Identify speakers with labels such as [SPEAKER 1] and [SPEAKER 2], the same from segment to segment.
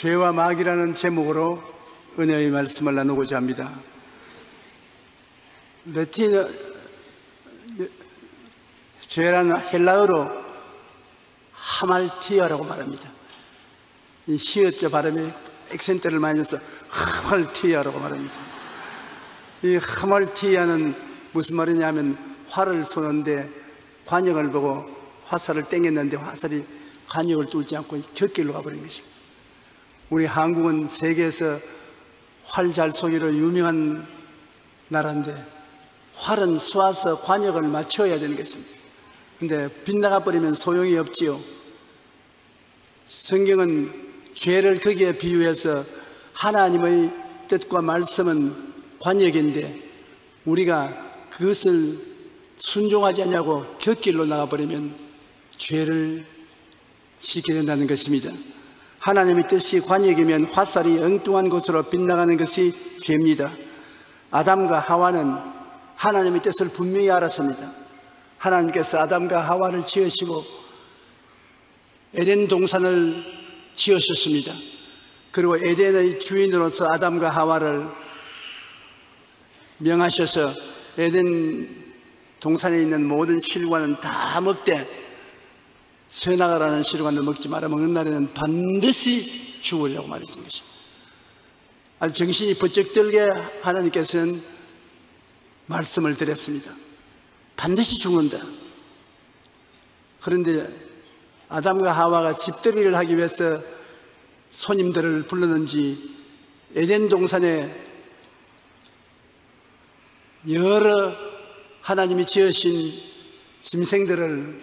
[SPEAKER 1] 죄와 마귀라는 제목으로 은혜의 말씀을 나누고자 합니다. 레티너, 죄라는 헬라어로 하말티아라고 말합니다. 이 히읗자 발음에 액센트를 많이 넣어서 하말티아라고 말합니다. 이 하말티아는 무슨 말이냐면 활을 쏘는데 관역을 보고 화살을 땡겼는데 화살이 관역을 뚫지 않고 곁길로 가버린 것입니다. 우리 한국은 세계에서 활 잘 쏘기로 유명한 나라인데 활은 쏘아서 관역을 맞춰야 되는 것입니다. 근데 빗나가 버리면 소용이 없지요. 성경은 죄를 거기에 비유해서 하나님의 뜻과 말씀은 관역인데 우리가 그것을 순종하지 않냐고 곁길로 나가버리면 죄를 짓게 된다는 것입니다. 하나님의 뜻이 관역이면 화살이 엉뚱한 곳으로 빗나가는 것이 죄입니다. 아담과 하와는 하나님의 뜻을 분명히 알았습니다. 하나님께서 아담과 하와를 지으시고 에덴 동산을 지으셨습니다. 그리고 에덴의 주인으로서 아담과 하와를 명하셔서 에덴 동산에 있는 모든 실과는 다 먹되 선악과라는 실과는 먹지 마라. 먹는 날에는 반드시 죽으려고 말했던 것입니다. 아주 정신이 번쩍 들게 하나님께서는 말씀을 드렸습니다. 반드시 죽는다. 그런데 아담과 하와가 집들이를 하기 위해서 손님들을 불렀는지 에덴 동산에 여러 하나님이 지으신 짐승들을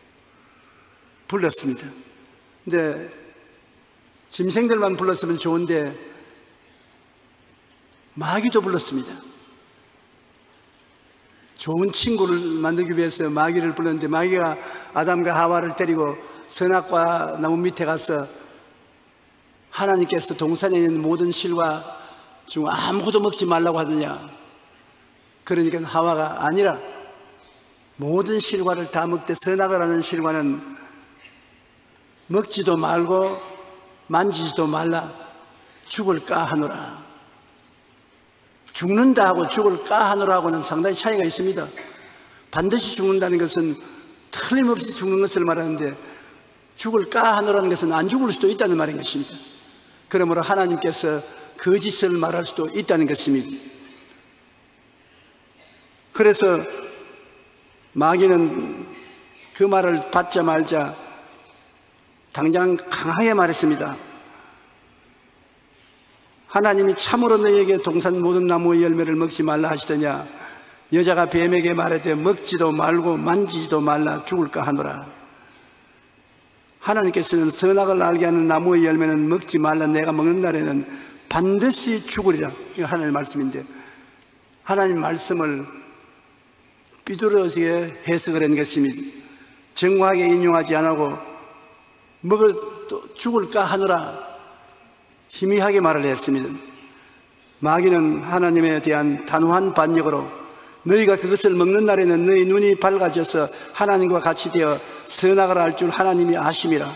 [SPEAKER 1] 불렀습니다. 근데 짐승들만 불렀으면 좋은데 마귀도 불렀습니다. 좋은 친구를 만들기 위해서 마귀를 불렀는데 마귀가 아담과 하와를 데리고 선악과 나무 밑에 가서 하나님께서 동산에 있는 모든 실과 중 아무것도 먹지 말라고 하느냐. 그러니까 하와가 아니라 모든 실과를 다 먹되 선악을 하는 실과는 먹지도 말고 만지지도 말라. 죽을까 하노라. 죽는다 하고 죽을까 하노라 하고는 상당히 차이가 있습니다. 반드시 죽는다는 것은 틀림없이 죽는 것을 말하는데 죽을까 하노라는 것은 안 죽을 수도 있다는 말인 것입니다. 그러므로 하나님께서 거짓을 말할 수도 있다는 것입니다. 그래서 마귀는 그 말을 받자 말자 당장 강하게 말했습니다. 하나님이 참으로 너희에게 동산 모든 나무의 열매를 먹지 말라 하시더냐. 여자가 뱀에게 말하되 먹지도 말고 만지지도 말라. 죽을까 하노라. 하나님께서는 선악을 알게 하는 나무의 열매는 먹지 말라. 내가 먹는 날에는 반드시 죽으리라. 이거 하나님의 말씀인데 하나님 말씀을 삐뚤어지게 해석을 한 것입니다. 정확하게 인용하지 않고 죽을까 하노라 희미하게 말을 했습니다. 마귀는 하나님에 대한 단호한 반역으로 너희가 그것을 먹는 날에는 너희 눈이 밝아져서 하나님과 같이 되어 선악을 알 줄 하나님이 아심이라.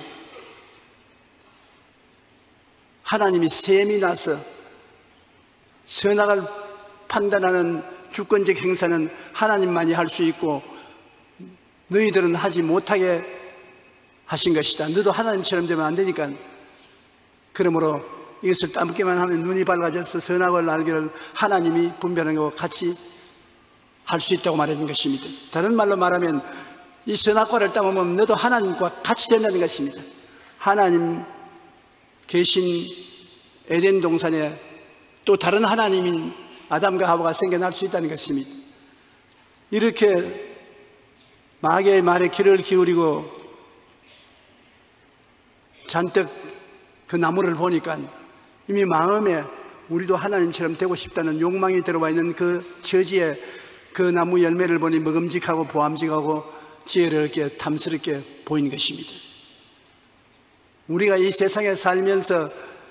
[SPEAKER 1] 하나님이 셈이 나서 선악을 판단하는 주권적 행사는 하나님만이 할 수 있고 너희들은 하지 못하게 하신 것이다. 너도 하나님처럼 되면 안 되니까. 그러므로 이것을 따먹기만 하면 눈이 밝아져서 선악을 알기를 하나님이 분별하는 것과 같이 할 수 있다고 말하는 것입니다. 다른 말로 말하면 이 선악과를 따먹으면 너도 하나님과 같이 된다는 것입니다. 하나님 계신 에덴 동산에 또 다른 하나님인 아담과 하와가 생겨날 수 있다는 것입니다. 이렇게 마귀의 말에 귀를 기울이고 잔뜩 그 나무를 보니까 이미 마음에 우리도 하나님처럼 되고 싶다는 욕망이 들어와 있는 그 처지에 그 나무 열매를 보니 먹음직하고 보암직하고 지혜롭게 탐스럽게 보이는 것입니다. 우리가 이 세상에 살면서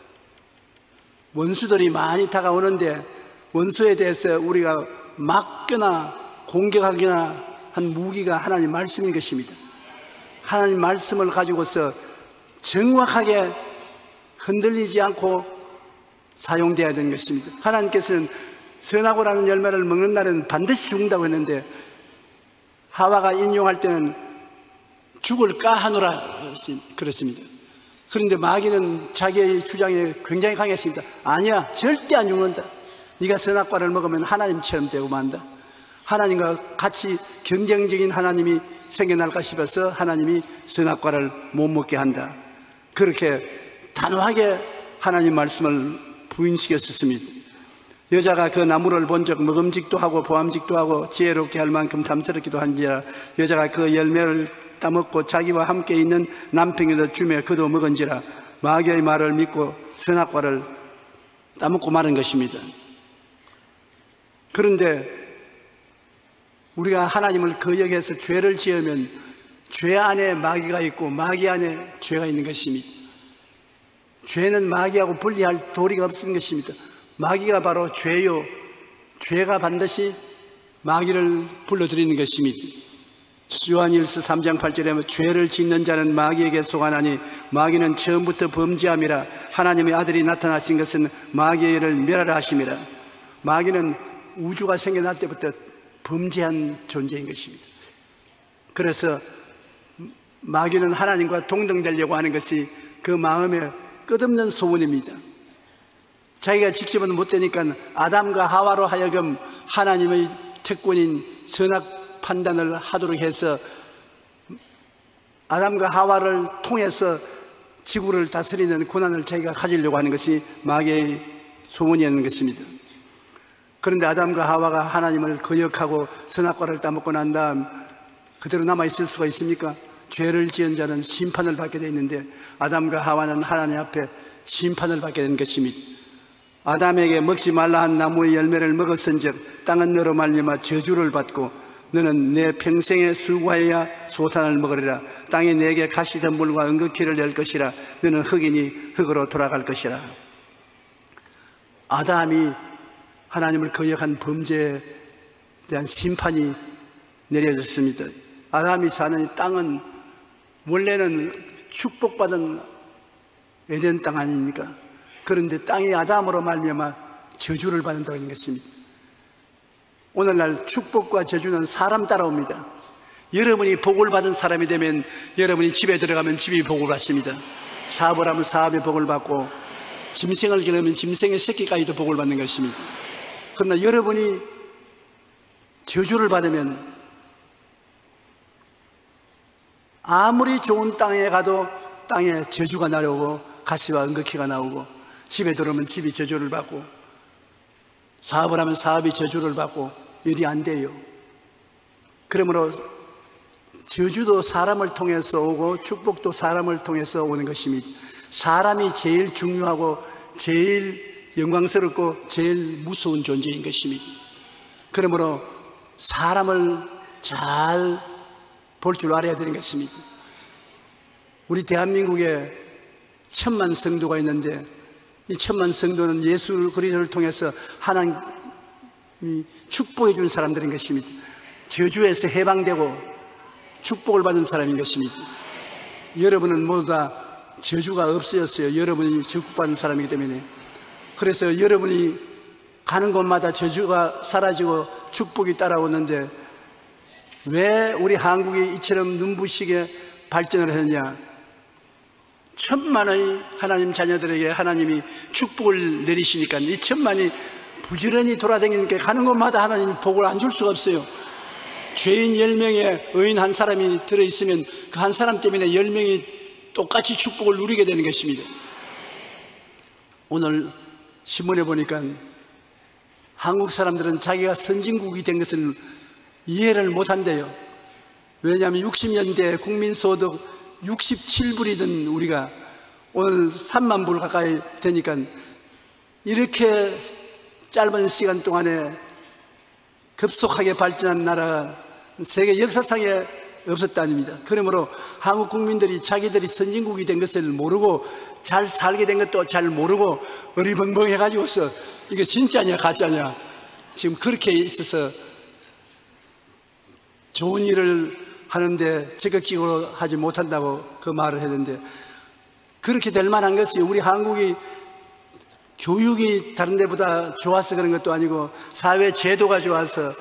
[SPEAKER 1] 원수들이 많이 다가오는데 원수에 대해서 우리가 막거나 공격하거나 한 무기가 하나님 말씀인 것입니다. 하나님 말씀을 가지고서 정확하게 흔들리지 않고 사용되어야 되는 것입니다. 하나님께서는 선악과라는 열매를 먹는 날은 반드시 죽는다고 했는데 하와가 인용할 때는 죽을까 하노라 그랬습니다. 그런데 마귀는 자기의 주장에 굉장히 강했습니다. 아니야, 절대 안 죽는다. 네가 선악과를 먹으면 하나님처럼 되고 만다. 하나님과 같이 경쟁적인 하나님이 생겨날까 싶어서 하나님이 선악과를 못 먹게 한다. 그렇게 단호하게 하나님 말씀을 부인시켰습니다. 여자가 그 나무를 본 적 먹음직도 하고 보암직도 하고 지혜롭게 할 만큼 탐스럽기도 한지라. 여자가 그 열매를 따먹고 자기와 함께 있는 남편에게 주며 그도 먹은지라. 마귀의 말을 믿고 선악과를 따먹고 마른 것입니다. 그런데 우리가 하나님을 거역해서 죄를 지으면 죄 안에 마귀가 있고 마귀 안에 죄가 있는 것입니다. 죄는 마귀하고 분리할 도리가 없는 것입니다. 마귀가 바로 죄요, 죄가 반드시 마귀를 불러들이는 것입니다. 요한일서 3장 8절에 보면 죄를 짓는 자는 마귀에게 속하나니 마귀는 처음부터 범죄함이라. 하나님의 아들이 나타나신 것은 마귀의 일을 멸하라 하심이라. 마귀는 우주가 생겨날 때부터 범죄한 존재인 것입니다. 그래서 마귀는 하나님과 동등되려고 하는 것이 그 마음의 끝없는 소원입니다. 자기가 직접은 못 되니까 아담과 하와로 하여금 하나님의 특권인 선악 판단을 하도록 해서 아담과 하와를 통해서 지구를 다스리는 고난을 자기가 가지려고 하는 것이 마귀의 소원이었는 것입니다. 그런데 아담과 하와가 하나님을 거역하고 선악과를 따먹고 난 다음 그대로 남아있을 수가 있습니까? 죄를 지은 자는 심판을 받게 되어 있는데 아담과 하와는 하나님 앞에 심판을 받게 된 것입니다. 아담에게 먹지 말라 한 나무의 열매를 먹었은즉 땅은 너로 말미암아 저주를 받고 너는 내 평생에 수고하여야 소산을 먹으리라. 땅이 내게 가시덤불과 은극기를 낼 것이라. 너는 흙이니 흙으로 돌아갈 것이라. 아담이 하나님을 거역한 범죄에 대한 심판이 내려졌습니다. 아담이 사는 이 땅은 원래는 축복받은 에덴 땅 아닙니까? 그런데 땅이 아담으로 말미암아 저주를 받는다는 것입니다. 오늘날 축복과 저주는 사람 따라옵니다. 여러분이 복을 받은 사람이 되면 여러분이 집에 들어가면 집이 복을 받습니다. 사업을 하면 사업의 복을 받고 짐승을 기르면 짐승의 새끼까지도 복을 받는 것입니다. 그러나 여러분이 저주를 받으면 아무리 좋은 땅에 가도 땅에 저주가 나오고 가시와 은극기가 나오고 집에 들어오면 집이 저주를 받고 사업을 하면 사업이 저주를 받고 일이 안 돼요. 그러므로 저주도 사람을 통해서 오고 축복도 사람을 통해서 오는 것입니다. 사람이 제일 중요하고 제일 영광스럽고 제일 무서운 존재인 것입니다. 그러므로 사람을 잘 볼 줄 알아야 되는 것입니다. 우리 대한민국에 1000만 성도가 있는데 이 1000만 성도는 예수 그리스도를 통해서 하나님이 축복해 준 사람들인 것입니다. 저주에서 해방되고 축복을 받은 사람인 것입니다. 여러분은 모두 다 저주가 없어졌어요. 여러분이 축복받은 사람이기 때문에. 그래서 여러분이 가는 곳마다 저주가 사라지고 축복이 따라오는데 왜 우리 한국이 이처럼 눈부시게 발전을 했느냐? 천만의 하나님 자녀들에게 하나님이 축복을 내리시니까 이 천만이 부지런히 돌아다니니까 가는 곳마다 하나님이 복을 안 줄 수가 없어요. 죄인 10명에 의인 한 사람이 들어있으면 그 한 사람 때문에 10명이 똑같이 축복을 누리게 되는 것입니다. 오늘 신문에 보니까 한국 사람들은 자기가 선진국이 된 것을 이해를 못한대요. 왜냐하면 60년대 국민소득 67불이던 우리가 오늘 3만 불 가까이 되니까 이렇게 짧은 시간 동안에 급속하게 발전한 나라가 세계 역사상에 없었다 아닙니다. 그러므로 한국 국민들이 자기들이 선진국이 된 것을 모르고 잘 살게 된 것도 잘 모르고 어리벙벙해가지고서 이게 진짜냐 가짜냐 지금 그렇게 있어서 좋은 일을 하는데 적극적으로 하지 못한다고 그 말을 했는데 그렇게 될 만한 것이 우리 한국이 교육이 다른 데보다 좋아서 그런 것도 아니고 사회 제도가 좋아서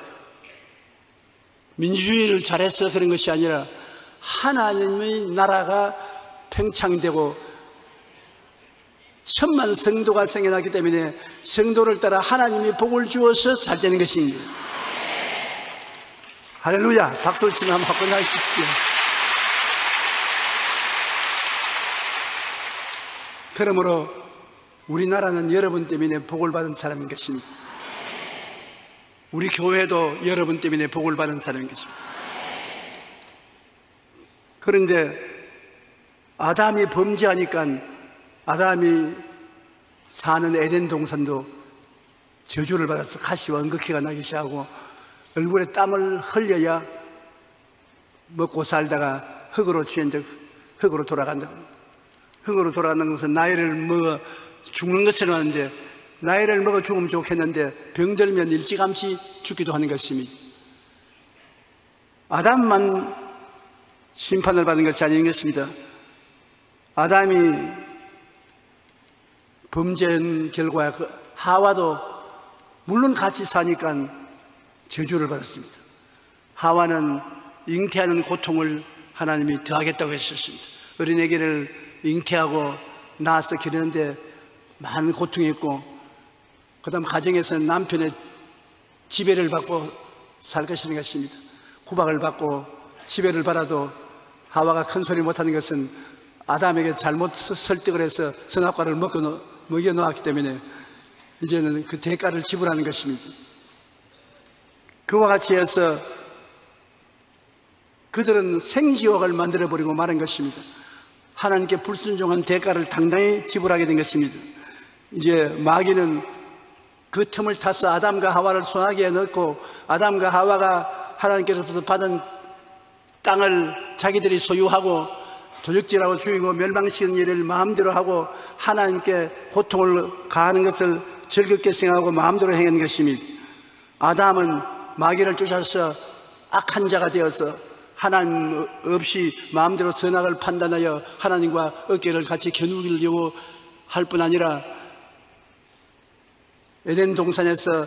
[SPEAKER 1] 민주주의를 잘해서 그런 것이 아니라 하나님의 나라가 팽창되고 천만 성도가 생겨났기 때문에 성도를 따라 하나님이 복을 주어서 잘 되는 것입니다. 할렐루야. 박수를 치면 한번 화끈하시시죠. 그러므로 우리나라는 여러분 때문에 복을 받은 사람인 것입니다. 우리 교회도 여러분 때문에 복을 받은 사람인 것입니다. 그런데 아담이 범죄하니까 아담이 사는 에덴 동산도 저주를 받아서 가시와 응급기가 나기 시작하고 얼굴에 땀을 흘려야 먹고 살다가 흙으로 취한 적 흙으로 돌아간다. 흙으로 돌아가는 것은 나이를 먹어 죽는 것으로 하는데 나이를 먹어 죽으면 좋겠는데 병들면 일찌감치 죽기도 하는 것입니다. 아담만 심판을 받은 것이 아닌 것입니다. 아담이 범죄한 결과 하와도 물론 같이 사니까 저주를 받았습니다. 하와는 잉태하는 고통을 하나님이 더하겠다고 했었습니다. 어린애기를 잉태하고 낳아서 기르는데 많은 고통이 있고 그 다음 가정에서는 남편의 지배를 받고 살 것이라는 것입니다. 구박을 받고 지배를 받아도 하와가 큰 소리 못하는 것은 아담에게 잘못 설득을 해서 선악과를 먹여 놓았기 때문에 이제는 그 대가를 지불하는 것입니다. 그와 같이 해서 그들은 생지옥을 만들어버리고 마는 것입니다. 하나님께 불순종한 대가를 당당히 지불하게 된 것입니다. 이제 마귀는 그 틈을 타서 아담과 하와를 소나기에 넣고 아담과 하와가 하나님께로부터 받은 땅을 자기들이 소유하고 도적질하고 죽이고 멸망시키는 일을 마음대로 하고 하나님께 고통을 가하는 것을 즐겁게 생각하고 마음대로 행한 것입니다. 아담은 마귀를 쫓아서 악한 자가 되어서 하나님 없이 마음대로 선악을 판단하여 하나님과 어깨를 같이 겨누기려고 할 뿐 아니라 에덴 동산에서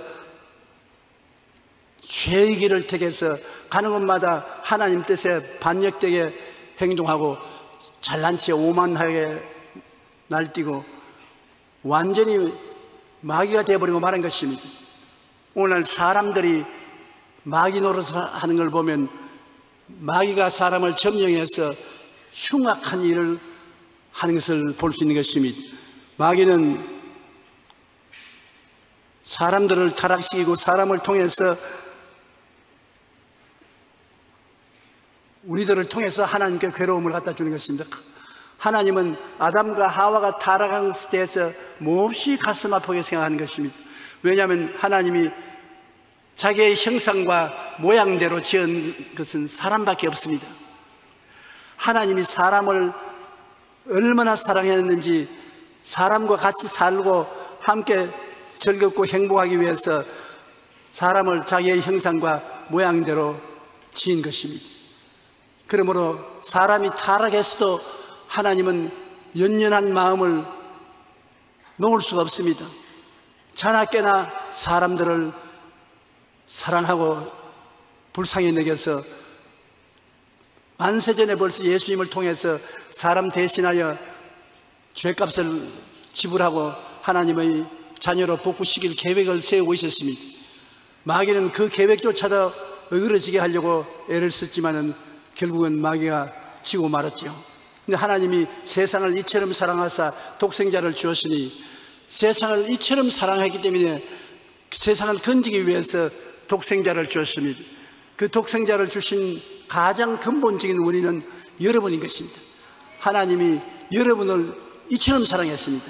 [SPEAKER 1] 죄의 길을 택해서 가는 곳마다 하나님 뜻에 반역되게 행동하고 잘난 체 오만하게 날뛰고 완전히 마귀가 되어버리고 말한 것입니다. 오늘 사람들이 마귀 노릇을 하는 걸 보면 마귀가 사람을 점령해서 흉악한 일을 하는 것을 볼 수 있는 것입니다. 마귀는 사람들을 타락시키고 사람을 통해서 우리들을 통해서 하나님께 괴로움을 갖다 주는 것입니다. 하나님은 아담과 하와가 타락한 것에 대해서 몹시 가슴 아프게 생각하는 것입니다. 왜냐하면 하나님이 자기의 형상과 모양대로 지은 것은 사람밖에 없습니다. 하나님이 사람을 얼마나 사랑했는지 사람과 같이 살고 함께 즐겁고 행복하기 위해서 사람을 자기의 형상과 모양대로 지은 것입니다. 그러므로 사람이 타락했어도 하나님은 연연한 마음을 놓을 수가 없습니다. 자나깨나 사람들을 사랑하고 불쌍히 여겨서 만세전에 벌써 예수님을 통해서 사람 대신하여 죄값을 지불하고 하나님의 자녀로 복구시킬 계획을 세우고 있었습니다. 마귀는 그 계획조차도 어그러지게 하려고 애를 썼지만은 결국은 마귀가 지고 말았죠. 근데 하나님이 세상을 이처럼 사랑하사 독생자를 주었으니 세상을 이처럼 사랑했기 때문에 세상을 건지기 위해서 독생자를 주었습니다. 그 독생자를 주신 가장 근본적인 원인은 여러분인 것입니다. 하나님이 여러분을 이처럼 사랑했습니다.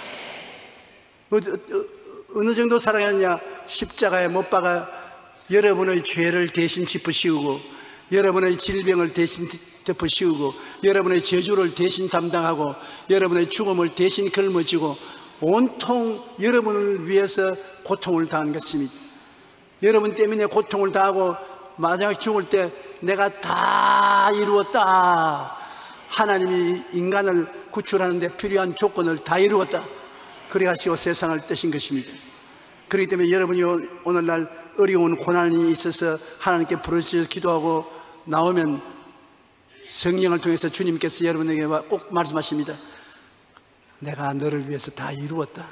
[SPEAKER 1] 어느 정도 사랑했냐? 십자가에 못 박아 여러분의 죄를 대신 짚어씌우고 여러분의 질병을 대신 덮어씌우고 여러분의 저주를 대신 담당하고 여러분의 죽음을 대신 걸머쥐고 온통 여러분을 위해서 고통을 당한 것입니다. 여러분 때문에 고통을 당하고 마지막 죽을 때 내가 다 이루었다, 하나님이 인간을 구출하는 데 필요한 조건을 다 이루었다. 그래가지고 세상을 뜨신 것입니다. 그렇기 때문에 여러분이 오늘날 어려운 고난이 있어서 하나님께 부르짖어 기도하고 나오면 성령을 통해서 주님께서 여러분에게 꼭 말씀하십니다. 내가 너를 위해서 다 이루었다.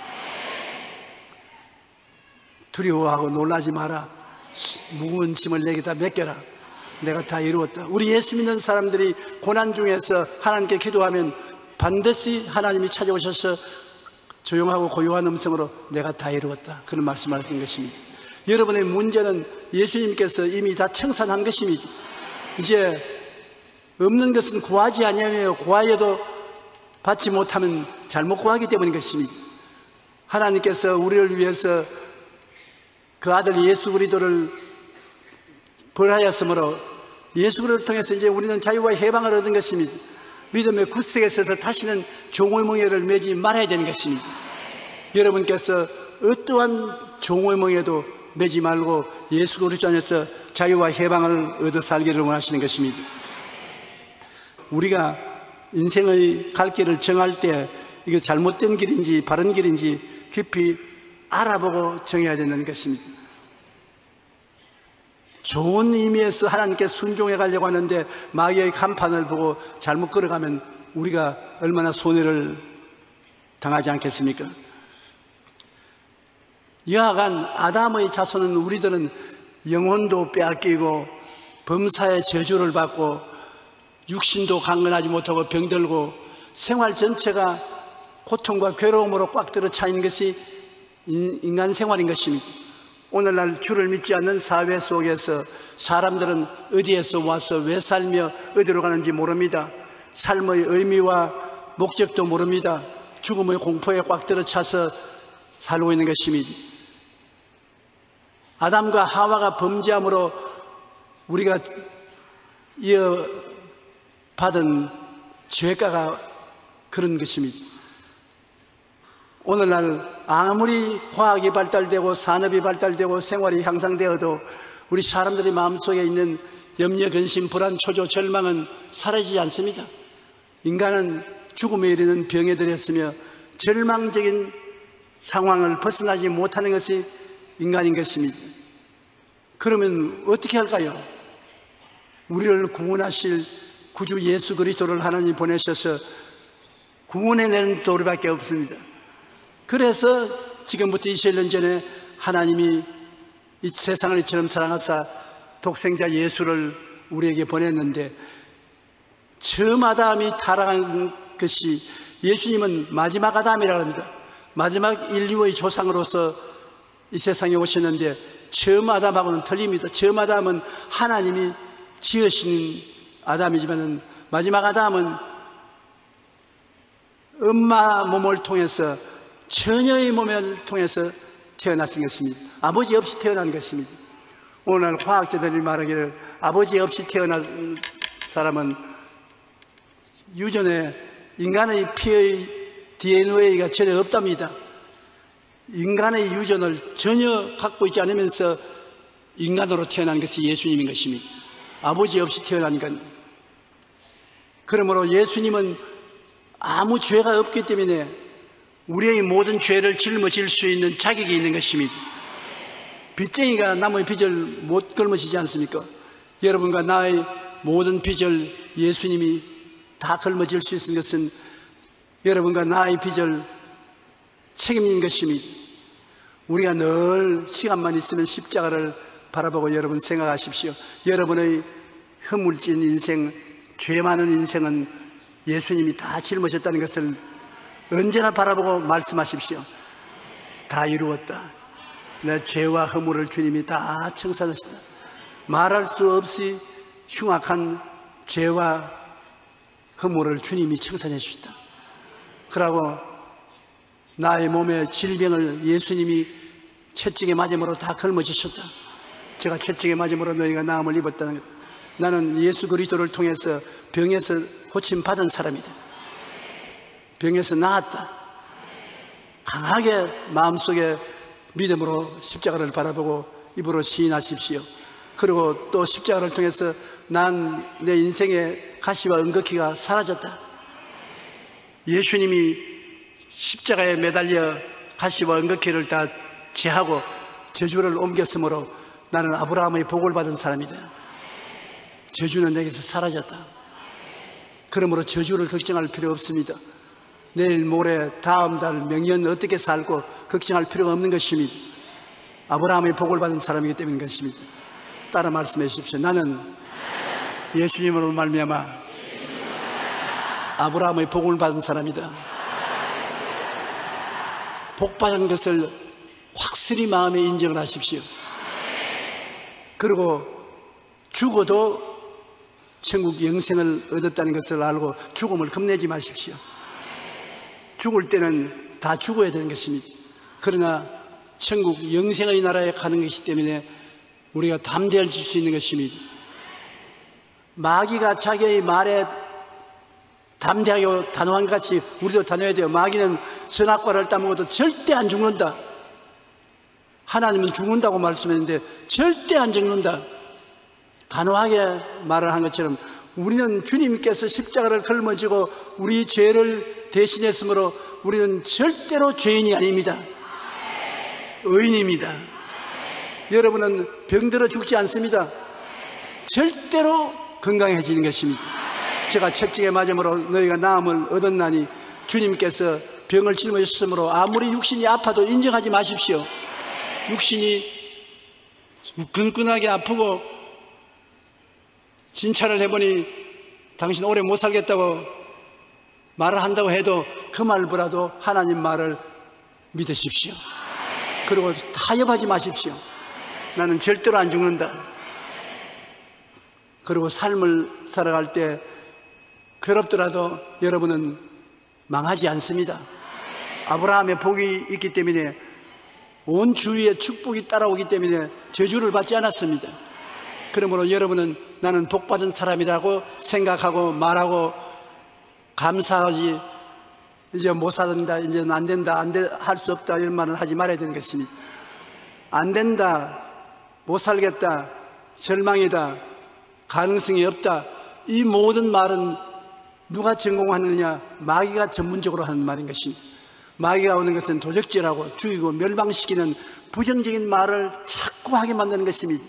[SPEAKER 1] 두려워하고 놀라지 마라. 무거운 짐을 내게다 맡겨라. 내가 다 이루었다. 우리 예수 믿는 사람들이 고난 중에서 하나님께 기도하면 반드시 하나님이 찾아오셔서 조용하고 고요한 음성으로 내가 다 이루었다. 그런 말씀하시는 것입니다. 여러분의 문제는 예수님께서 이미 다 청산한 것입니다. 이제 없는 것은 구하지 아니하며 구하여도 받지 못하면 잘못 구하기 때문인 것입니다. 하나님께서 우리를 위해서 그 아들 예수 그리스도를 벌하였으므로 예수 그리스도를 통해서 이제 우리는 자유와 해방을 얻은 것입니다. 믿음의 굳세게 서서 다시는 종의 멍에를 매지 말아야 되는 것입니다. 여러분께서 어떠한 종의 멍에도 매지 말고 예수 그리스도 안에서 자유와 해방을 얻어 살기를 원하시는 것입니다. 우리가 인생의 갈 길을 정할 때 이게 잘못된 길인지 바른 길인지 깊이 알아보고 정해야 되는 것입니다. 좋은 의미에서 하나님께 순종해 가려고 하는데 마귀의 간판을 보고 잘못 걸어가면 우리가 얼마나 손해를 당하지 않겠습니까? 여하간 아담의 자손은 우리들은 영혼도 빼앗기고 범사의 저주를 받고 육신도 강건하지 못하고 병들고 생활 전체가 고통과 괴로움으로 꽉 들어 차 있는 것이 인간 생활인 것입니다. 오늘날 주를 믿지 않는 사회 속에서 사람들은 어디에서 와서 왜 살며 어디로 가는지 모릅니다. 삶의 의미와 목적도 모릅니다. 죽음의 공포에 꽉 들어차서 살고 있는 것입니다. 아담과 하와가 범죄함으로 우리가 이어받은 죄가가 그런 것입니다. 오늘날 아무리 과학이 발달되고 산업이 발달되고 생활이 향상되어도 우리 사람들의 마음속에 있는 염려, 근심, 불안, 초조, 절망은 사라지지 않습니다. 인간은 죽음에 이르는 병에 들였으며 절망적인 상황을 벗어나지 못하는 것이 인간인 것입니다. 그러면 어떻게 할까요? 우리를 구원하실 구주 예수 그리스도를 하나님 보내셔서 구원해내는 도리밖에 없습니다. 그래서 지금부터 2000년 전에 하나님이 이 세상을 이처럼 사랑하사 독생자 예수를 우리에게 보냈는데 처음 아담이 타락한 것이 예수님은 마지막 아담이라고 합니다. 마지막 인류의 조상으로서 이 세상에 오셨는데 처음 아담하고는 틀립니다. 처음 아담은 하나님이 지으신 아담이지만 마지막 아담은 엄마 몸을 통해서 처녀의 몸을 통해서 태어났던 것입니다. 아버지 없이 태어난 것입니다. 오늘날 과학자들이 말하기를 아버지 없이 태어난 사람은 유전에 인간의 피의 DNA가 전혀 없답니다. 인간의 유전을 전혀 갖고 있지 않으면서 인간으로 태어난 것이 예수님인 것입니다. 아버지 없이 태어나니까. 그러므로 예수님은 아무 죄가 없기 때문에 우리의 모든 죄를 짊어질 수 있는 자격이 있는 것입니다. 빚쟁이가 남의 빚을 못 걸머지지 않습니까? 여러분과 나의 모든 빚을 예수님이 다 걸머질 수 있는 것은 여러분과 나의 빚을 책임진 것입니다. 우리가 늘 시간만 있으면 십자가를 바라보고 여러분 생각하십시오. 여러분의 허물진 인생, 죄 많은 인생은 예수님이 다 짊어졌다는 것을 언제나 바라보고 말씀하십시오. 다 이루었다. 내 죄와 허물을 주님이 다 청산하셨다. 말할 수 없이 흉악한 죄와 허물을 주님이 청산해 주셨다. 그러고 나의 몸의 질병을 예수님이 채찍에 맞음으로 다 걸머지셨다. 제가 채찍에 맞음으로 너희가 나음을 입었다는 것. 나는 예수 그리스도를 통해서 병에서 고침받은 사람이다. 병에서 나았다. 강하게 마음속에 믿음으로 십자가를 바라보고 입으로 시인하십시오. 그리고 또 십자가를 통해서 난 내 인생의 가시와 은극기가 사라졌다. 예수님이 십자가에 매달려 가시와 은극기를 다 제하고 저주를 옮겼으므로 나는 아브라함의 복을 받은 사람이다. 저주는 내게서 사라졌다. 그러므로 저주를 걱정할 필요 없습니다. 내일 모레 다음 달 명년 어떻게 살고 걱정할 필요가 없는 것입니다. 아브라함의 복을 받은 사람이기 때문인 것입니다. 따라 말씀해 주십시오. 나는 예수님으로 말미암아 아브라함의 복을 받은 사람이다. 복 받은 것을 확실히 마음에 인정을 하십시오. 그리고 죽어도 천국 영생을 얻었다는 것을 알고 죽음을 겁내지 마십시오. 죽을 때는 다 죽어야 되는 것입니다. 그러나 천국 영생의 나라에 가는 것이기 때문에 우리가 담대할 수 있는 것입니다. 마귀가 자기의 말에 담대하고 단호한 것 같이 우리도 단호해야 돼요. 마귀는 선악과를 따먹어도 절대 안 죽는다. 하나님은 죽는다고 말씀했는데 절대 안 죽는다. 단호하게 말을 한 것처럼 우리는 주님께서 십자가를 걸머지고 우리 죄를 대신했으므로 우리는 절대로 죄인이 아닙니다. 의인입니다. 여러분은 병들어 죽지 않습니다. 절대로 건강해지는 것입니다. 제가 채찍에 맞음으로 너희가 나음을 얻었나니 주님께서 병을 짊어졌으므로 아무리 육신이 아파도 인정하지 마십시오. 육신이 근근하게 아프고 진찰을 해보니 당신 오래 못 살겠다고 말을 한다고 해도 그 말보다도 하나님 말을 믿으십시오. 그리고 타협하지 마십시오. 나는 절대로 안 죽는다. 그리고 삶을 살아갈 때 괴롭더라도 여러분은 망하지 않습니다. 아브라함의 복이 있기 때문에 온 주위에 축복이 따라오기 때문에 저주를 받지 않았습니다. 그러므로 여러분은 나는 복받은 사람이라고 생각하고 말하고 감사하지, 이제 못 산다, 이제 안 된다, 할 수 없다 이런 말은 하지 말아야 되는 것입니다. 안 된다, 못 살겠다, 절망이다, 가능성이 없다, 이 모든 말은 누가 전공하느냐? 마귀가 전문적으로 하는 말인 것입니다. 마귀가 오는 것은 도적질하고 죽이고 멸망시키는 부정적인 말을 자꾸 하게 만드는 것입니다.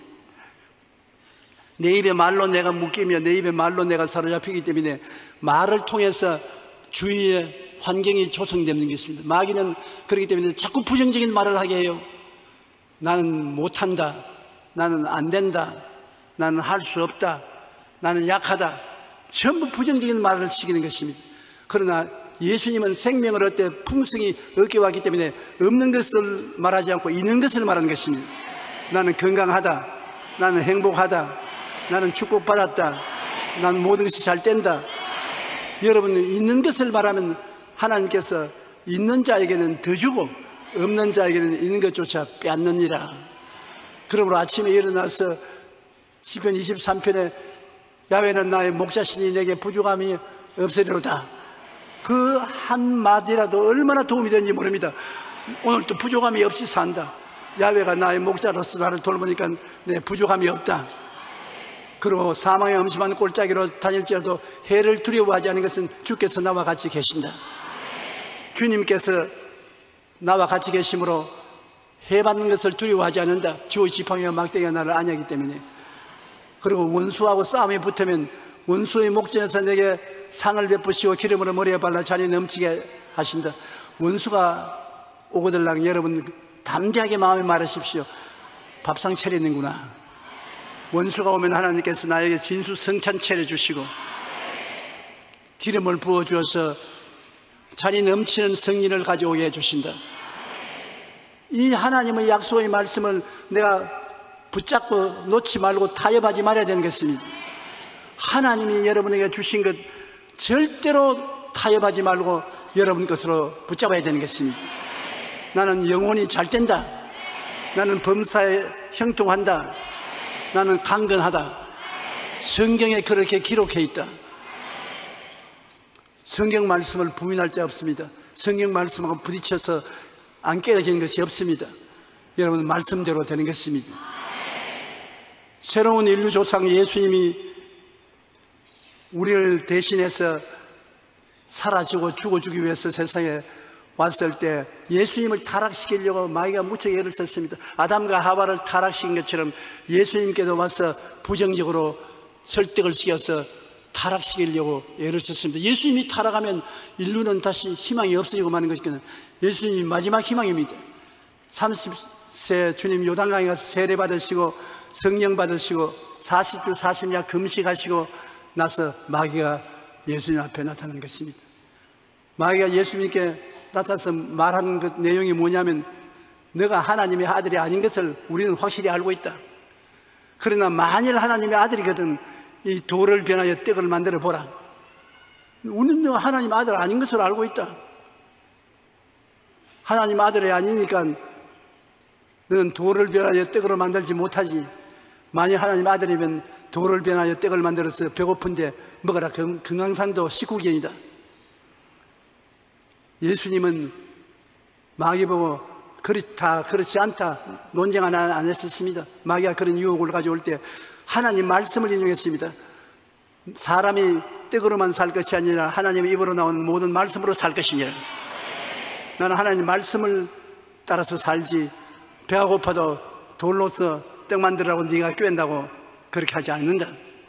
[SPEAKER 1] 내 입의 말로 내가 묶이며 내 입의 말로 내가 사로잡히기 때문에 말을 통해서 주위의 환경이 조성되는 것입니다. 마귀는 그렇기 때문에 자꾸 부정적인 말을 하게 해요. 나는 못한다, 나는 안 된다, 나는 할 수 없다, 나는 약하다, 전부 부정적인 말을 시키는 것입니다. 그러나 예수님은 생명을 얻되 풍성히 얻게 왔기 때문에 없는 것을 말하지 않고 있는 것을 말하는 것입니다. 나는 건강하다, 나는 행복하다, 나는 축복받았다, 나는 모든 것이 잘 된다. 여러분은 있는 것을 말하면 하나님께서 있는 자에게는 더 주고 없는 자에게는 있는 것조차 빼앗느니라. 그러므로 아침에 일어나서 시편 23편에 야훼는 나의 목자시니 내게 부족함이 없으리로다, 그 한마디라도 얼마나 도움이 되는지 모릅니다. 오늘도 부족함이 없이 산다. 야훼가 나의 목자로서 나를 돌보니까 내 부족함이 없다. 그리고 사망의 음침한 골짜기로 다닐지라도 해를 두려워하지 않는 것은 주께서 나와 같이 계신다. 주님께서 나와 같이 계심으로 해 받는 것을 두려워하지 않는다. 주의 지팡이와 막대기가 나를 안위하기 때문에. 그리고 원수하고 싸움에 붙으면 원수의 목전에서 내게 상을 베푸시고 기름으로 머리에 발라 잔이 넘치게 하신다. 원수가 오거들랑 여러분 담대하게 마음에 말하십시오. 밥상 차리는구나. 원수가 오면 하나님께서 나에게 진수성찬 차려주시고 기름을 부어주어서 잔이 넘치는 성린을 가져오게 해주신다. 이 하나님의 약속의 말씀을 내가 붙잡고 놓지 말고 타협하지 말아야 되는 것입니다. 하나님이 여러분에게 주신 것 절대로 타협하지 말고 여러분 것으로 붙잡아야 되는 것입니다. 나는 영혼이 잘 된다, 나는 범사에 형통한다, 나는 강건하다. 성경에 그렇게 기록해 있다. 성경 말씀을 부인할 자 없습니다. 성경 말씀하고 부딪혀서 안 깨어지는 것이 없습니다. 여러분 말씀대로 되는 것입니다. 새로운 인류 조상 예수님이 우리를 대신해서 살아주고 죽어주기 위해서 세상에 왔을 때 예수님을 타락시키려고 마귀가 무척 애를 썼습니다. 아담과 하와를 타락시킨 것처럼 예수님께도 와서 부정적으로 설득을 시켜서 타락시키려고 애를 썼습니다. 예수님이 타락하면 인류는 다시 희망이 없어지고 마는 것이거든요. 예수님이 마지막 희망입니다. 30세 주님 요단강에 가서 세례 받으시고 성령 받으시고 40주 40야 금식하시고 나서 마귀가 예수님 앞에 나타나는 것입니다. 마귀가 예수님께 나타나서 말하는 그 내용이 뭐냐면 너가 하나님의 아들이 아닌 것을 우리는 확실히 알고 있다. 그러나 만일 하나님의 아들이거든 이 돌을 변하여 떡을 만들어 보라. 우리는 너가 하나님 아들 아닌 것을 알고 있다. 하나님 아들이 아니니까 너는 돌을 변하여 떡으로 만들지 못하지. 만일 하나님 아들이면 돌을 변하여 떡을 만들어서 배고픈데 먹어라. 금강산도 19견이다. 예수님은 마귀 보고 그렇다 그렇지 않다 논쟁 하나 안 했었습니다. 마귀가 그런 유혹을 가져올 때 하나님 말씀을 인용했습니다. 사람이 떡으로만 살 것이 아니라 하나님의 입으로 나오는 모든 말씀으로 살 것이니라. 나는 하나님 말씀을 따라서 살지 배가 고파도 돌로서 떡 만들라고 네가 꿰낸다고 그렇게 하지 않는다.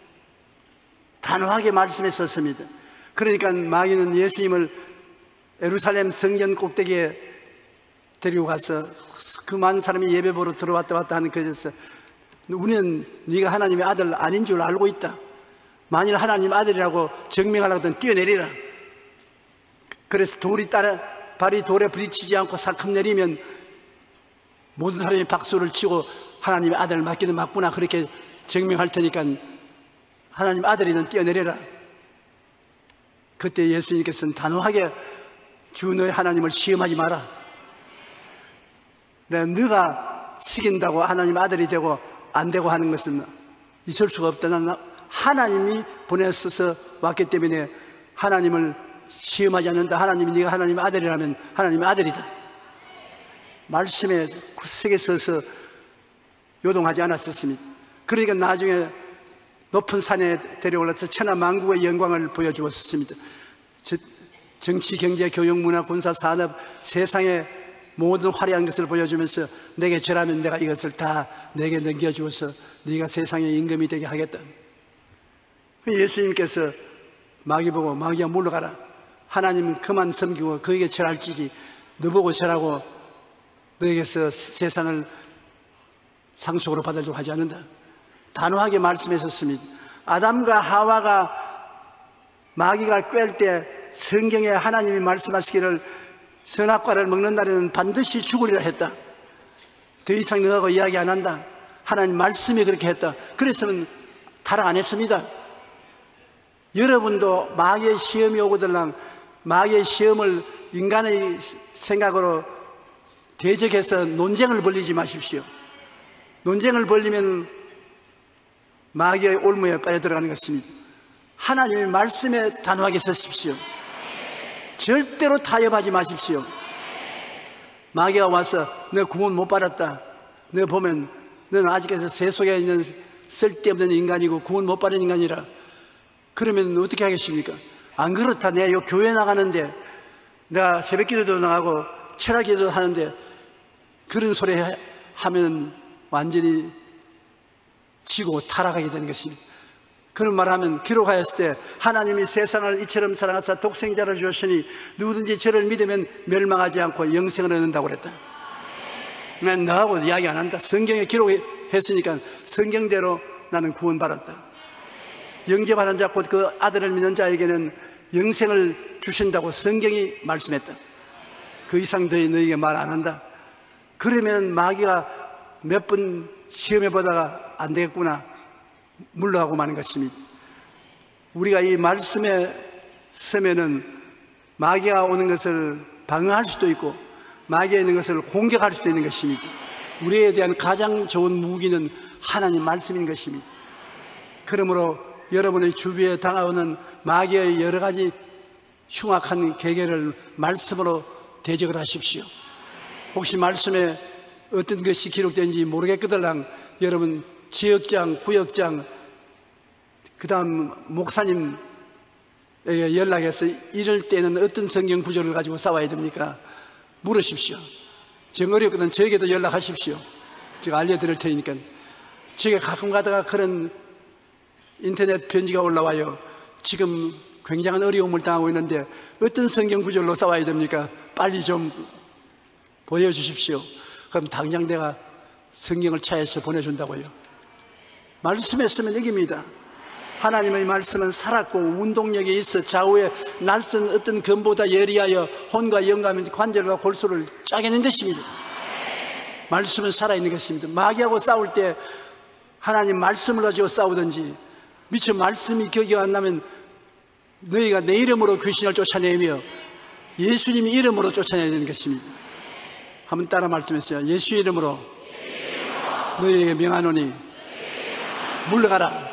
[SPEAKER 1] 단호하게 말씀했었습니다. 그러니까 마귀는 예수님을 예루살렘 성전 꼭대기에 데리고 가서 그 많은 사람이 예배 보러 들어왔다 왔다 하는 그에서 우리는 네가 하나님의 아들 아닌 줄 알고 있다. 만일 하나님 아들이라고 증명하려거든 뛰어내리라. 그래서 발이 돌에 부딪히지 않고 살금 내리면 모든 사람이 박수를 치고 하나님의 아들을 맞기는 맞구나 그렇게 증명할 테니까 하나님 아들이는 뛰어내려라. 그때 예수님께서는 단호하게 주 너의 하나님을 시험하지 마라. 너가 시킨다고 하나님 아들이 되고 안 되고 하는 것은 있을 수가 없다. 나는 하나님이 보내셔서 왔기 때문에 하나님을 시험하지 않는다. 하나님이 네가 하나님의 아들이라면 하나님의 아들이다. 말씀에 굳세게 서서 요동하지 않았었습니다. 그러니까 나중에 높은 산에 데려올라서 천하 만국의 영광을 보여주었습니다. 정치, 경제, 교육, 문화, 군사, 산업 세상의 모든 화려한 것을 보여주면서 내게 절하면 내가 이것을 다 내게 넘겨주어서 네가 세상의 임금이 되게 하겠다. 예수님께서 마귀 보고 마귀야 물러가라. 하나님은 그만 섬기고 그에게 절할지지 너 보고 절하고 너에게서 세상을 상속으로 받으려고 하지 않는다. 단호하게 말씀했었습니다. 아담과 하와가 마귀가 꿰을 때 성경에 하나님이 말씀하시기를 선악과를 먹는 날에는 반드시 죽으리라 했다. 더 이상 너하고 이야기 안 한다. 하나님 말씀이 그렇게 했다. 그래서는 타락 안 했습니다. 여러분도 마귀의 시험이 오거들랑 마귀의 시험을 인간의 생각으로 대적해서 논쟁을 벌리지 마십시오. 논쟁을 벌리면 마귀의 올무에 빠져들어가는 것입니다. 하나님의 말씀에 단호하게 서십시오. 절대로 타협하지 마십시오. 마귀가 와서 너 구원 못 받았다. 너 보면 너는 아직까지 새 속에 있는 쓸데없는 인간이고 구원 못 받은 인간이라. 그러면 어떻게 하겠습니까? 안 그렇다. 내가 요 교회 나가는데 내가 새벽 기도도 나가고 철학 기도도 하는데 그런 소리 하면 완전히 지고 타락하게 되는 것입니다. 그런 말 하면 기록하였을 때 하나님이 세상을 이처럼 사랑하사 독생자를 주셨으니 누구든지 저를 믿으면 멸망하지 않고 영생을 얻는다고 그랬다. 난 너하고 이야기 안 한다. 성경에 기록했으니까 성경대로 나는 구원받았다. 영접하는 자 곧 그 아들을 믿는 자에게는 영생을 주신다고 성경이 말씀했다. 그 이상 더 너에게 말 안 한다. 그러면 마귀가 몇 번 시험해 보다가 안 되겠구나 물러가고 마는 것입니다. 우리가 이 말씀에 서면은 마귀가 오는 것을 방어할 수도 있고 마귀가 있는 것을 공격할 수도 있는 것입니다. 우리에 대한 가장 좋은 무기는 하나님 말씀인 것입니다. 그러므로 여러분의 주위에 당하오는 마귀의 여러 가지 흉악한 계계를 말씀으로 대적을 하십시오. 혹시 말씀에 어떤 것이 기록된지 모르겠거들랑 여러분 지역장, 구역장, 그 다음 목사님 연락해서 이럴 때는 어떤 성경 구절을 가지고 싸워야 됩니까? 물으십시오. 정 어렵거든 저에게도 연락하십시오. 제가 알려드릴 테니까. 제가 가끔 가다가 그런 인터넷 편지가 올라와요. 지금 굉장한 어려움을 당하고 있는데 어떤 성경 구절로 싸워야 됩니까? 빨리 좀 보여주십시오. 그럼 당장 내가 성경을 차에서 보내준다고요. 말씀에 쓰면 이깁니다. 하나님의 말씀은 살았고 운동력이 있어 좌우에 날선 어떤 검보다 예리하여 혼과 영감, 관절과 골수를 짜게는 것입니다. 말씀은 살아있는 것입니다. 마귀하고 싸울 때 하나님 말씀을 가지고 싸우든지 미처 말씀이 기억이 안 나면 너희가 내 이름으로 귀신을 쫓아내며 예수님의 이름으로 쫓아내야 되는 것입니다. 한번 따라 말씀했어요. 예수 이름으로 너희에게 명하노니 물러가라.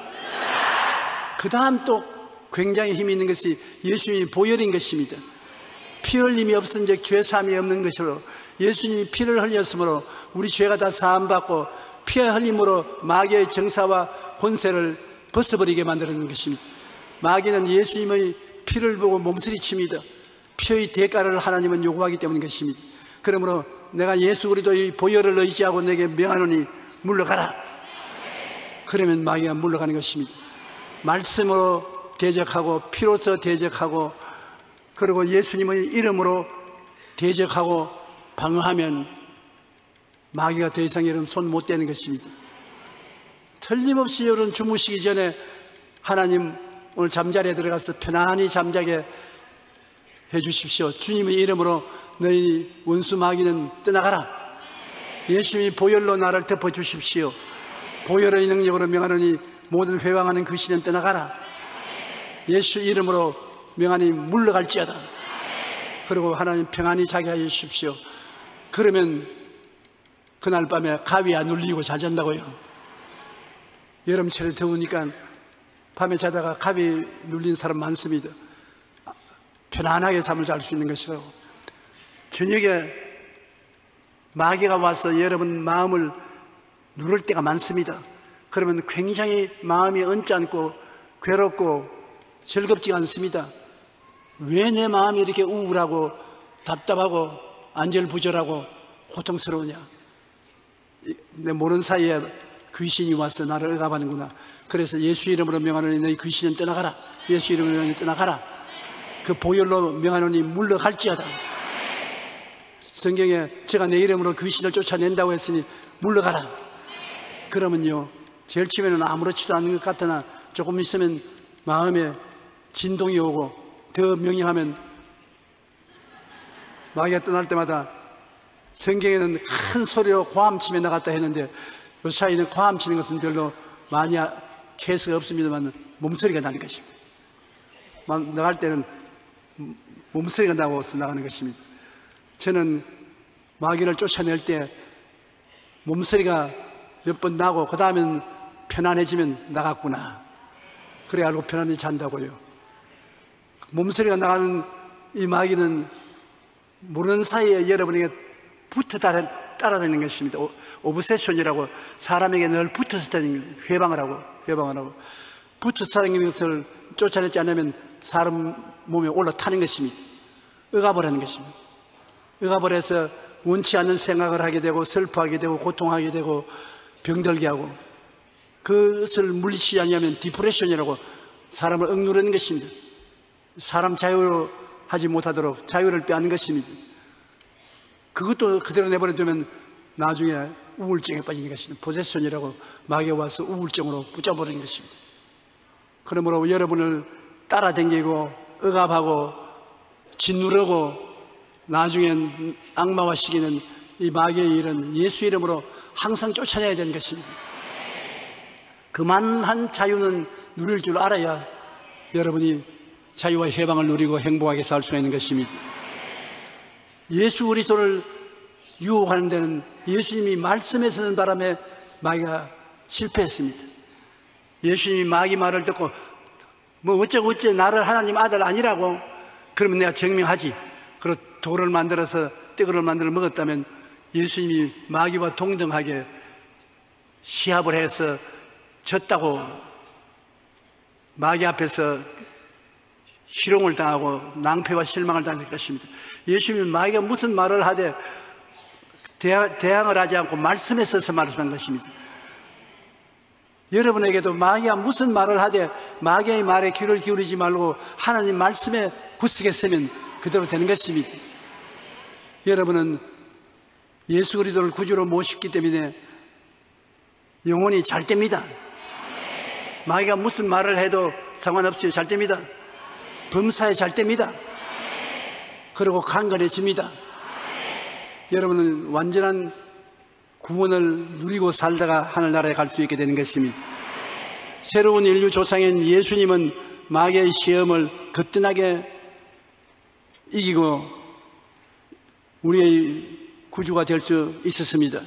[SPEAKER 1] 그 다음 또 굉장히 힘이 있는 것이 예수님이 보혈인 것입니다. 피 흘림이 없은즉 죄 사함이 없는 것으로 예수님이 피를 흘렸으므로 우리 죄가 다 사함받고 피의 흘림으로 마귀의 정사와 권세를 벗어버리게 만드는 것입니다. 마귀는 예수님의 피를 보고 몸서리칩니다. 피의 대가를 하나님은 요구하기 때문인 것입니다. 그러므로 내가 예수 그리스도의 보혈을 의지하고 내게 명하노니 물러가라. 그러면 마귀가 물러가는 것입니다. 말씀으로 대적하고 피로서 대적하고 그리고 예수님의 이름으로 대적하고 방어하면 마귀가 더 이상 여러분 손 못 대는 것입니다. 틀림없이 여러분 주무시기 전에 하나님 오늘 잠자리에 들어가서 편안히 잠자게 해주십시오. 주님의 이름으로 너희 원수 마귀는 떠나가라. 예수님이 보혈로 나를 덮어주십시오. 보혈의 능력으로 명하노니 모든 회방하는 그 신은 떠나가라. 예수 이름으로 명하니 물러갈지어다. 그리고 하나님 평안히 자게 하십시오. 그러면 그날 밤에 가위야 눌리고 잘 잔다고요. 여름철에 더우니까 밤에 자다가 가위 눌린 사람 많습니다. 편안하게 잠을 잘 수 있는 것이라고. 저녁에 마귀가 와서 여러분 마음을 누를 때가 많습니다. 그러면 굉장히 마음이 언짢고 괴롭고 즐겁지가 않습니다. 왜 내 마음이 이렇게 우울하고 답답하고 안절부절하고 고통스러우냐? 내 모르는 사이에 귀신이 와서 나를 억압하는구나. 그래서 예수 이름으로 명하노니 너희 귀신은 떠나가라. 예수 이름으로 명하노니 떠나가라. 그 보혈로 명하노니 물러갈지어다. 성경에 제가 내 이름으로 귀신을 쫓아낸다고 했으니 물러가라. 그러면요 제일 처음에는 아무렇지도 않은 것 같으나 조금 있으면 마음에 진동이 오고 더 명령하면 마귀가 떠날 때마다 성경에는 큰 소리로 고함치며 나갔다 했는데 요 사이는 고함치는 것은 별로 많이 케이스가 없습니다만 몸소리가 나는 것입니다. 나갈 때는 몸소리가 나고서 나가는 것입니다. 저는 마귀를 쫓아낼 때 몸소리가 몇 번 나고 그 다음엔 편안해지면 나갔구나. 그래 알고 편안히 잔다고요. 몸소리가 나가는 이 마귀는 모르는 사이에 여러분에게 붙어 따라다니는 것입니다. 오브세션이라고 사람에게 늘 붙어서 다니는 회방을 하고 붙어서 다니는 것을 쫓아내지 않으면 사람 몸에 올라타는 것입니다. 억압을 하는 것입니다. 억압을 해서 원치 않는 생각을 하게 되고 슬퍼하게 되고 고통하게 되고 병들게 하고 그것을 물리치지 않으면 디프레션이라고 사람을 억누르는 것입니다. 사람 자유로 하지 못하도록 자유를 빼앗는 것입니다. 그것도 그대로 내버려두면 나중에 우울증에 빠지는 것입니다. 포제션이라고 마귀가 와서 우울증으로 붙잡아버리는 것입니다. 그러므로 여러분을 따라다니고 억압하고 짓누르고 나중엔 악마와 시기는 이 마귀의 일은 예수 이름으로 항상 쫓아내야 되는 것입니다. 그만한 자유는 누릴 줄 알아야 여러분이 자유와 해방을 누리고 행복하게 살 수가 있는 것입니다. 예수 그리스도를 유혹하는 데는 예수님이 말씀에 서는 바람에 마귀가 실패했습니다. 예수님이 마귀 말을 듣고 뭐 어째 나를 하나님 아들 아니라고 그러면 내가 증명하지. 그리고 돌을 만들어서 떼거를 만들어 먹었다면 예수님이 마귀와 동등하게 시합을 해서 졌다고 마귀 앞에서 희롱을 당하고 낭패와 실망을 당할 것입니다. 예수님은 마귀가 무슨 말을 하되 대항을 하지 않고 말씀에 서서 말씀한 것입니다. 여러분에게도 마귀가 무슨 말을 하되 마귀의 말에 귀를 기울이지 말고 하나님 말씀에 굳세게 서면 그대로 되는 것입니다. 여러분은 예수 그리스도를 구주로 모셨기 때문에 영혼이 잘 됩니다. 마귀가 무슨 말을 해도 상관없이 잘 됩니다. 범사에 잘 됩니다. 그리고 강건해집니다. 여러분은 완전한 구원을 누리고 살다가 하늘나라에 갈 수 있게 되는 것입니다. 새로운 인류 조상인 예수님은 마귀의 시험을 거뜬하게 이기고 우리의 구주가 될 수 있었습니다.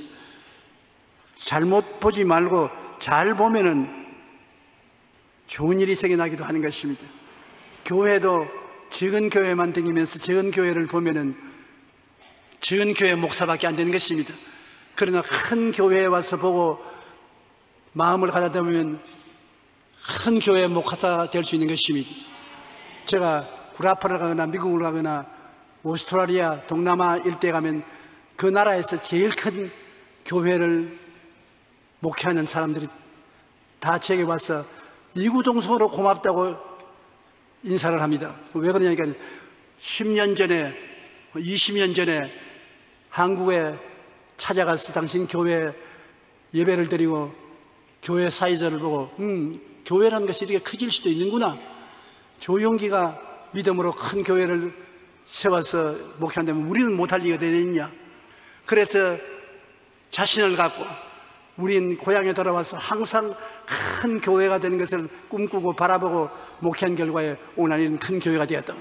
[SPEAKER 1] 잘못 보지 말고 잘 보면은 좋은 일이 생겨나기도 하는 것입니다. 교회도 적은 교회만 다니면서 적은 교회를 보면은 적은 교회 목사밖에 안 되는 것입니다. 그러나 큰 교회에 와서 보고 마음을 가다듬으면 큰 교회 목사가 될 수 있는 것입니다. 제가 구라파를 가거나 미국을 가거나 오스트라리아, 동남아 일대에 가면 그 나라에서 제일 큰 교회를 목회하는 사람들이 다 제게 와서 이구동성으로 고맙다고 인사를 합니다. 왜 그러냐니까 10년 전에 20년 전에 한국에 찾아가서 당신 교회 예배를 드리고 교회 사이절을 보고 교회라는 것이 이렇게 커질 수도 있는구나. 조용기가 믿음으로 큰 교회를 세워서 목회한다면 우리는 못할 리가 되겠냐. 그래서 자신을 갖고 우린 고향에 돌아와서 항상 큰 교회가 되는 것을 꿈꾸고 바라보고 목회한 결과에 오늘은 큰 교회가 되었다.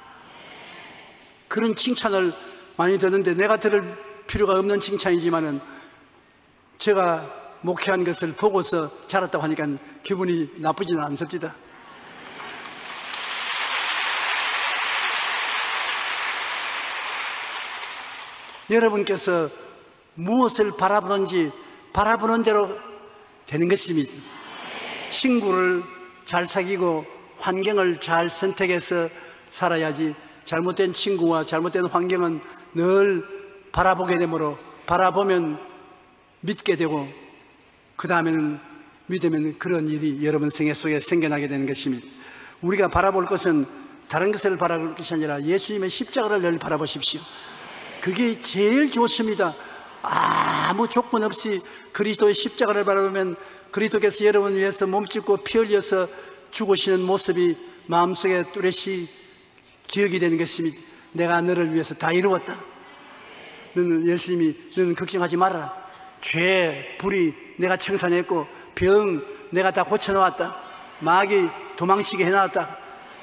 [SPEAKER 1] 그런 칭찬을 많이 듣는데 내가 들을 필요가 없는 칭찬이지만은 제가 목회한 것을 보고서 자랐다고 하니까 기분이 나쁘지는 않습니다. 여러분께서 무엇을 바라보는지 바라보는 대로 되는 것입니다. 친구를 잘 사귀고 환경을 잘 선택해서 살아야지 잘못된 친구와 잘못된 환경은 늘 바라보게 되므로 바라보면 믿게 되고 그 다음에는 믿으면 그런 일이 여러분 생애 속에 생겨나게 되는 것입니다. 우리가 바라볼 것은 다른 것을 바라볼 것이 아니라 예수님의 십자가를 늘 바라보십시오. 그게 제일 좋습니다. 아무 조건 없이 그리스도의 십자가를 바라보면 그리스도께서 여러분을 위해서 몸짓고 피 흘려서 죽으시는 모습이 마음속에 뚜렷이 기억이 되는 것입니다. 내가 너를 위해서 다 이루었다. 너는 예수님이 너는 걱정하지 말아라. 죄, 불의 내가 청산했고 병 내가 다 고쳐놓았다. 마귀 도망치게 해놨다.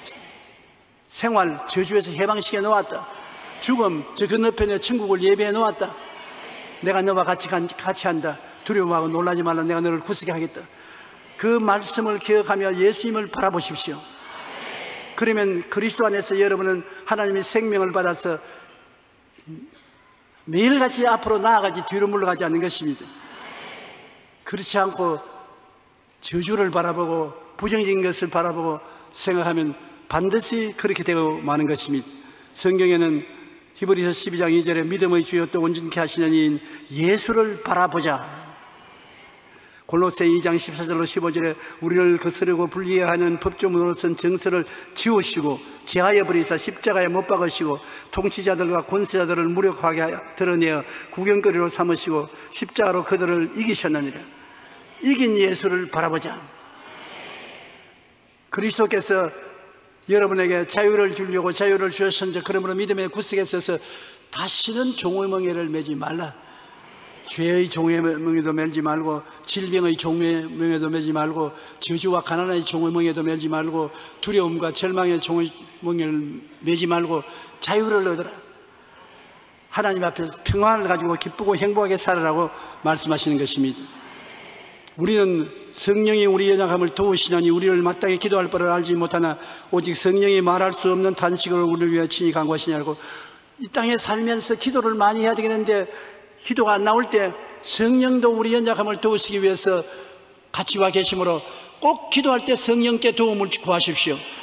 [SPEAKER 1] 생활 저주에서 해방시켜 놓았다. 죽음 저 건너편에 천국을 예배해 놓았다. 내가 너와 같이 한다. 두려워하고 놀라지 말라. 내가 너를 굳세게 하겠다. 그 말씀을 기억하며 예수님을 바라보십시오. 그러면 그리스도 안에서 여러분은 하나님의 생명을 받아서 매일같이 앞으로 나아가지 뒤로 물러가지 않는 것입니다. 그렇지 않고 저주를 바라보고 부정적인 것을 바라보고 생각하면 반드시 그렇게 되고 마는 것입니다. 성경에는 히브리서 12장 2절에 믿음의 주여 또 온전케 하시는 이인 예수를 바라보자. 골로새 2장 14절로 15절에 우리를 거스르고 불리해하는 법조문으로선 정서를 지우시고 제하여 버리사 십자가에 못 박으시고 통치자들과 권세자들을 무력하게 드러내어 구경거리로 삼으시고 십자가로 그들을 이기셨느니라. 이긴 예수를 바라보자. 그리스도께서 여러분에게 자유를 주려고 자유를 주셨은지 그러므로 믿음에 굳세게 서서 다시는 종의 멍에를 매지 말라. 죄의 종의 멍에도 매지 말고 질병의 종의 멍에도 매지 말고 저주와 가난의 종의 멍에도 매지 말고 두려움과 절망의 종의 멍에를 매지 말고 자유를 얻어라. 하나님 앞에서 평안을 가지고 기쁘고 행복하게 살아라고 말씀하시는 것입니다. 우리는 성령이 우리 연약함을 도우시나니 우리를 마땅히 기도할 바를 알지 못하나 오직 성령이 말할 수 없는 단식으로 우리를 위해 친히 간구하시냐고. 이 땅에 살면서 기도를 많이 해야 되겠는데 기도가 안 나올 때 성령도 우리 연약함을 도우시기 위해서 같이 와 계시므로 꼭 기도할 때 성령께 도움을 구하십시오.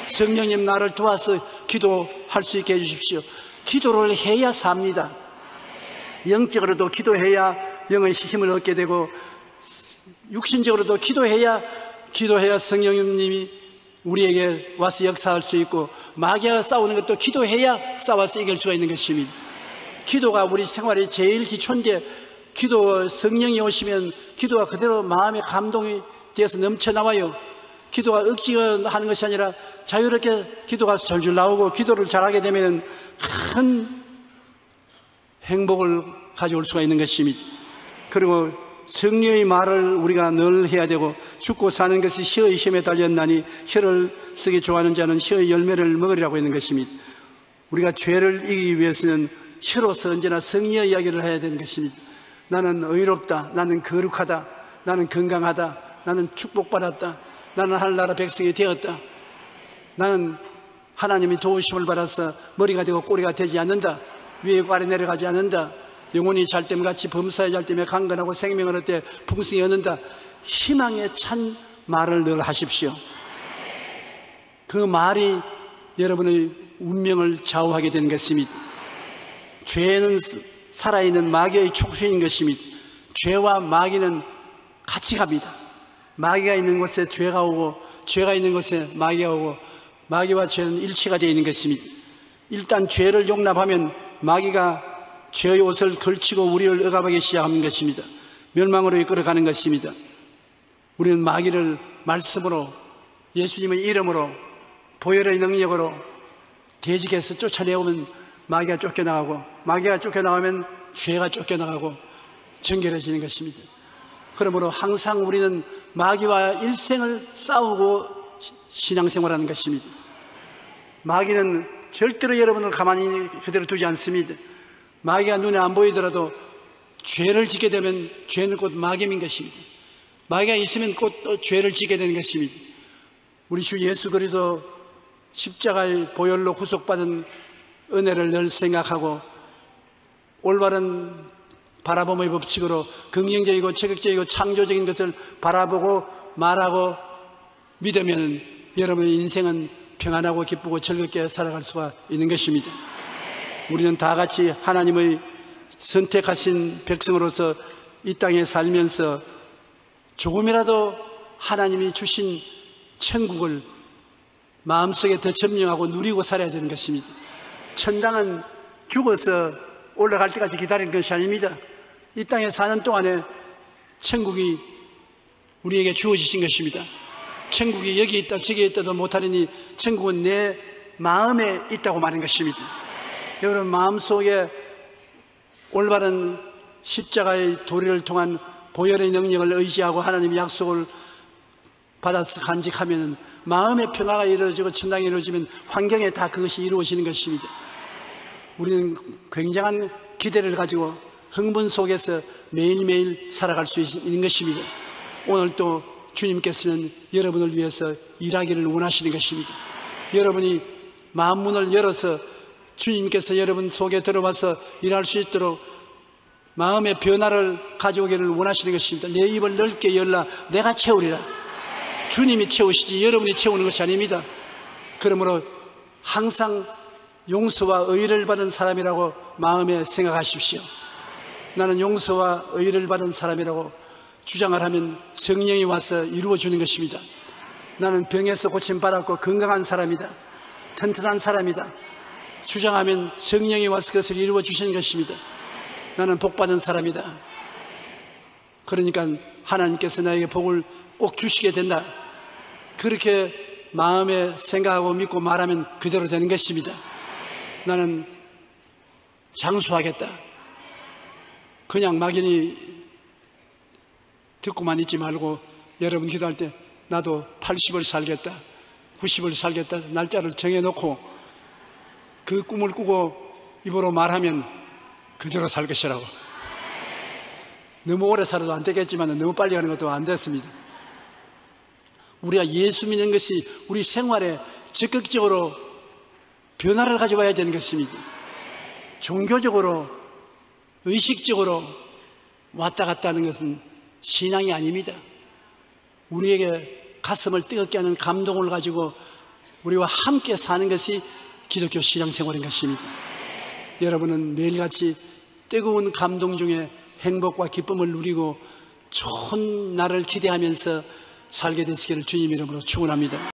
[SPEAKER 1] 성령님 나를 도와서 기도할 수 있게 해주십시오. 기도를 해야 삽니다. 영적으로도 기도해야 영의 힘을 얻게 되고, 육신적으로도 기도해야 성령님이 우리에게 와서 역사할 수 있고, 마귀와 싸우는 것도 기도해야 싸워서 이길 수가 있는 것입니다. 기도가 우리 생활의 제일 기초인데, 기도 성령이 오시면 기도가 그대로 마음의 감동이 되어서 넘쳐나와요. 기도가 억지로 하는 것이 아니라 자유롭게 기도가 절줄 나오고, 기도를 잘하게 되면 큰 행복을 가져올 수가 있는 것입니다. 그리고 성령의 말을 우리가 늘 해야 되고, 죽고 사는 것이 혀의 힘에 달렸나니 혀를 쓰기 좋아하는 자는 혀의 열매를 먹으리라고 했는 것입니다. 우리가 죄를 이기기 위해서는 혀로서 언제나 성령의 이야기를 해야 되는 것입니다. 나는 의롭다, 나는 거룩하다, 나는 건강하다, 나는 축복받았다, 나는 하늘나라 백성이 되었다, 나는 하나님이 도우심을 받아서 머리가 되고 꼬리가 되지 않는다, 위에 아래 내려가지 않는다, 영혼이 잘됨같이 범사에 잘됨에 강건하고 생명을 얻되 풍성히 얻는다. 희망에 찬 말을 늘 하십시오. 그 말이 여러분의 운명을 좌우하게 되는 것입니다. 죄는 살아있는 마귀의 촉수인 것입니다. 죄와 마귀는 같이 갑니다. 마귀가 있는 곳에 죄가 오고, 죄가 있는 곳에 마귀가 오고, 마귀와 죄는 일치가 되어 있는 것입니다. 일단 죄를 용납하면 마귀가 죄의 옷을 걸치고 우리를 억압하기 시작하는 것입니다. 멸망으로 이끌어가는 것입니다. 우리는 마귀를 말씀으로, 예수님의 이름으로, 보혈의 능력으로 대적해서 쫓아내오면 마귀가 쫓겨나가고, 마귀가 쫓겨나가면 죄가 쫓겨나가고 정결해지는 것입니다. 그러므로 항상 우리는 마귀와 일생을 싸우고 신앙생활하는 것입니다. 마귀는 절대로 여러분을 가만히 그대로 두지 않습니다. 마귀가 눈에 안 보이더라도 죄를 짓게 되면 죄는 곧 마귀인 것입니다. 마귀가 있으면 곧 또 죄를 짓게 되는 것입니다. 우리 주 예수 그리스도 십자가의 보혈로 구속받은 은혜를 늘 생각하고, 올바른 바라봄의 법칙으로 긍정적이고 적극적이고 창조적인 것을 바라보고 말하고 믿으면 여러분의 인생은 평안하고 기쁘고 즐겁게 살아갈 수가 있는 것입니다. 우리는 다 같이 하나님의 선택하신 백성으로서 이 땅에 살면서 조금이라도 하나님이 주신 천국을 마음속에 더 점령하고 누리고 살아야 되는 것입니다. 천당은 죽어서 올라갈 때까지 기다리는 것이 아닙니다. 이 땅에 사는 동안에 천국이 우리에게 주어지신 것입니다. 천국이 여기 있다 저기 있다도 못하리니 천국은 내 마음에 있다고 말하는 것입니다. 여러분 마음속에 올바른 십자가의 도리를 통한 보혈의 능력을 의지하고 하나님의 약속을 받아서 간직하면 마음의 평화가 이루어지고 천당이 이루어지면 환경에 다 그것이 이루어지는 것입니다. 우리는 굉장한 기대를 가지고 흥분 속에서 매일매일 살아갈 수 있는 것입니다. 오늘 또 주님께서는 여러분을 위해서 일하기를 원하시는 것입니다. 여러분이 마음문을 열어서 주님께서 여러분 속에 들어와서 일할 수 있도록 마음의 변화를 가져오기를 원하시는 것입니다. 내 입을 넓게 열라 내가 채우리라. 주님이 채우시지 여러분이 채우는 것이 아닙니다. 그러므로 항상 용서와 의를 받은 사람이라고 마음에 생각하십시오. 나는 용서와 의를 받은 사람이라고 주장을 하면 성령이 와서 이루어주는 것입니다. 나는 병에서 고침받았고 건강한 사람이다, 튼튼한 사람이다 주장하면 성령이 와서 그것을 이루어주시는 것입니다. 나는 복받은 사람이다. 그러니까 하나님께서 나에게 복을 꼭 주시게 된다. 그렇게 마음에 생각하고 믿고 말하면 그대로 되는 것입니다. 나는 장수하겠다. 그냥 막연히 듣고만 있지 말고 여러분 기도할 때 나도 80을 살겠다, 90을 살겠다 날짜를 정해놓고 그 꿈을 꾸고 입으로 말하면 그대로 살 것이라고. 너무 오래 살아도 안 되겠지만 너무 빨리 하는 것도 안 됐습니다. 우리가 예수 믿는 것이 우리 생활에 적극적으로 변화를 가져와야 되는 것입니다. 종교적으로 의식적으로 왔다 갔다 하는 것은 신앙이 아닙니다. 우리에게 가슴을 뜨겁게 하는 감동을 가지고 우리와 함께 사는 것이 기독교 신앙생활인 것입니다. 여러분은 매일같이 뜨거운 감동 중에 행복과 기쁨을 누리고 좋은 날을 기대하면서 살게 되시기를 주님 이름으로 축원합니다.